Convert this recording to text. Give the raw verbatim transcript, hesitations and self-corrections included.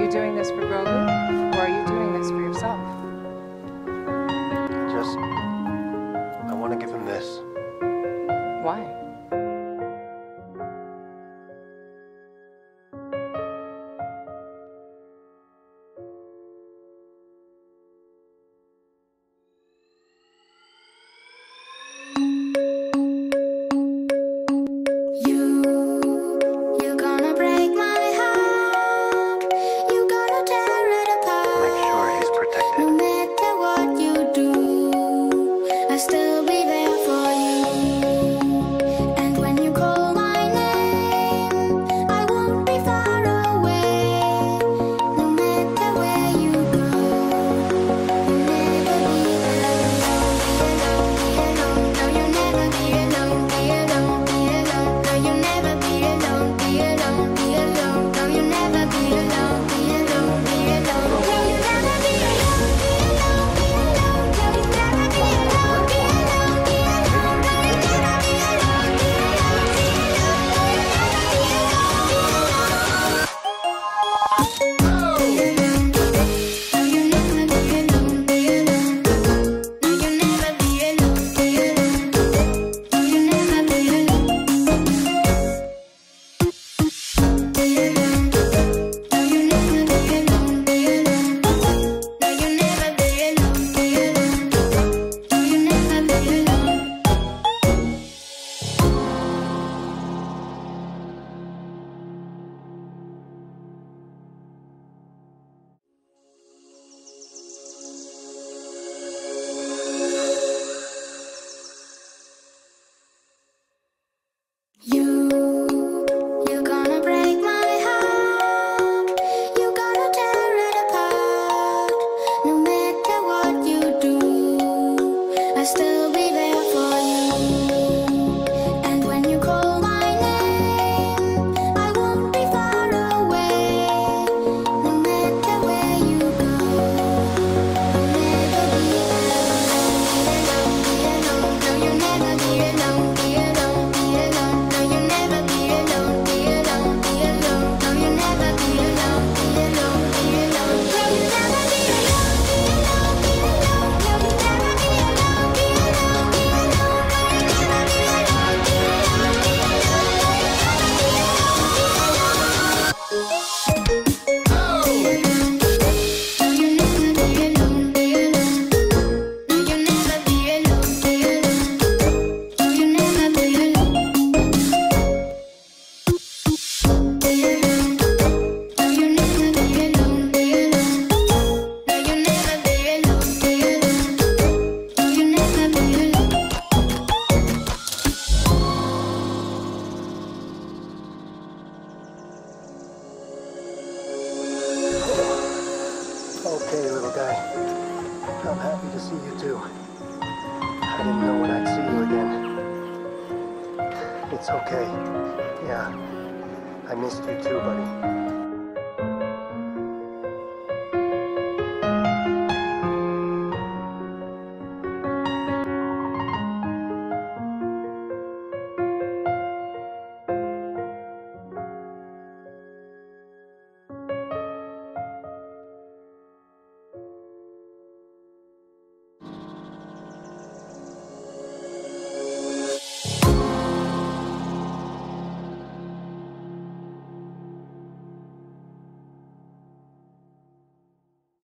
you doing this for Grogu, or are you doing this for yourself? Just... I want to give him this. Why? Okay, little guy. I'm happy to see you too. I didn't know when I'd see you again. It's okay. Yeah, I missed you too, buddy.